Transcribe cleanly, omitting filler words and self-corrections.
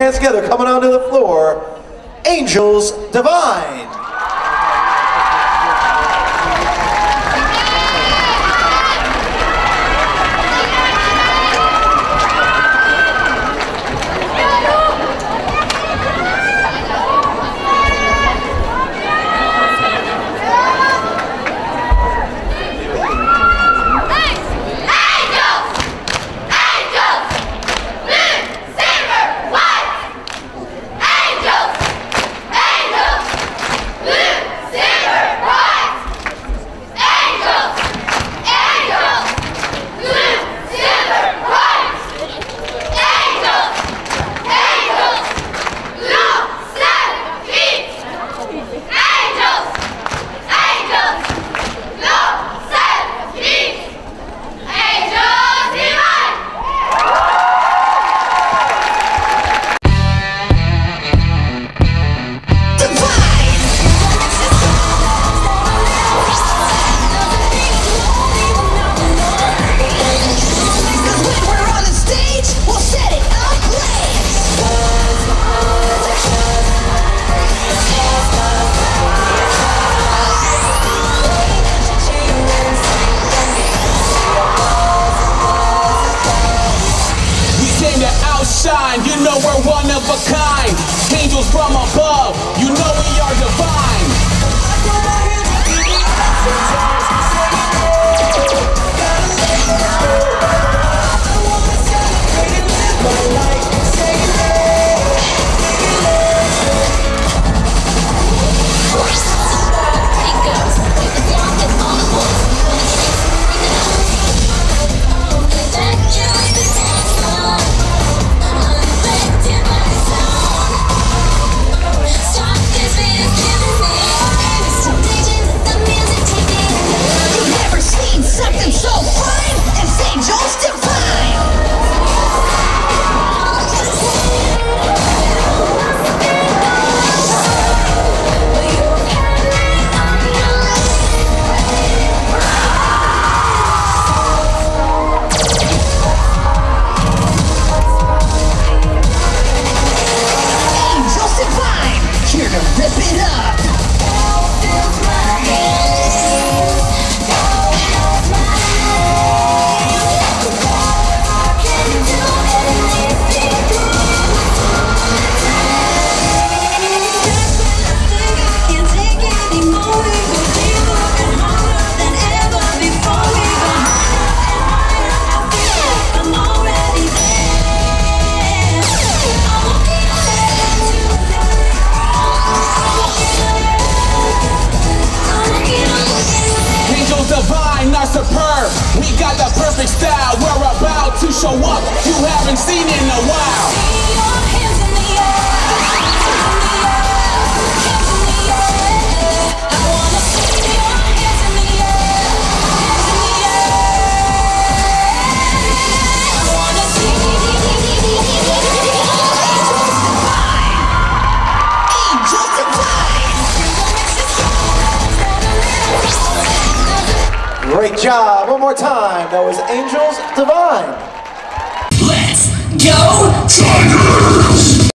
Hands together, coming onto the floor, Angels Divine. Shine, you know we're one of a kind. Angels from above, you know we are divine. Not superb, we got the perfect style. We're about to show up, you haven't seen in a while. See your hands in the air, hands in the air. I wanna see your hands in the air, hands in the air. I wanna see Angels Divine. Great job. One more time. That was Angels Divine. Let's go Tigers!